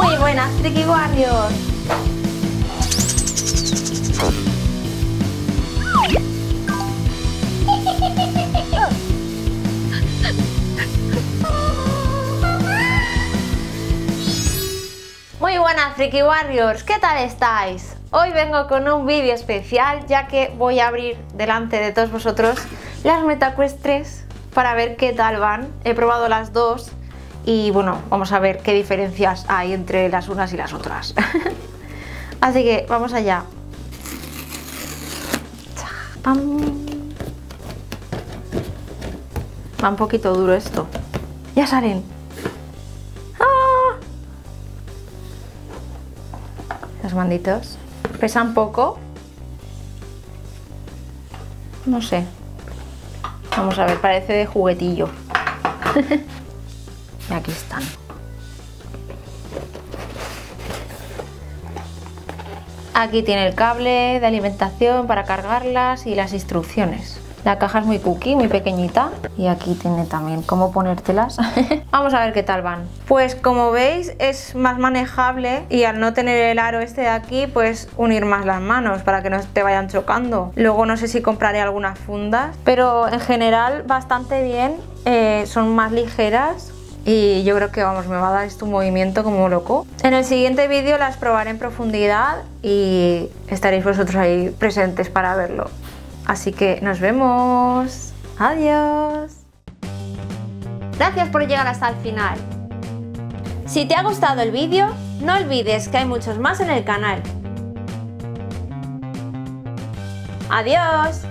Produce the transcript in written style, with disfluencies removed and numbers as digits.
Muy buenas, Triki Warriors. Muy buenas, Triki Warriors, ¿qué tal estáis? Hoy vengo con un vídeo especial, ya que voy a abrir delante de todos vosotros las MetaQuest 3 para ver qué tal van. He probado las dos y bueno, vamos a ver qué diferencias hay entre las unas y las otras. Así que vamos allá. Va un poquito duro esto. Ya salen. ¡Ah! Los manditos pesan poco. No sé. Vamos a ver, parece de juguetillo. Y aquí están. Aquí tiene el cable de alimentación para cargarlas y las instrucciones. La caja es muy cookie, muy pequeñita. Y aquí tiene también cómo ponértelas. Vamos a ver qué tal van. Pues como veis es más manejable y al no tener el aro este de aquí, pues unir más las manos para que no te vayan chocando. Luego no sé si compraré algunas fundas, pero en general bastante bien. Son más ligeras. Y yo creo que vamos, me va a dar esto un movimiento como loco. En el siguiente vídeo las probaré en profundidad y estaréis vosotros ahí presentes para verlo. Así que nos vemos. Adiós. Gracias por llegar hasta el final. Si te ha gustado el vídeo, no olvides que hay muchos más en el canal. Adiós.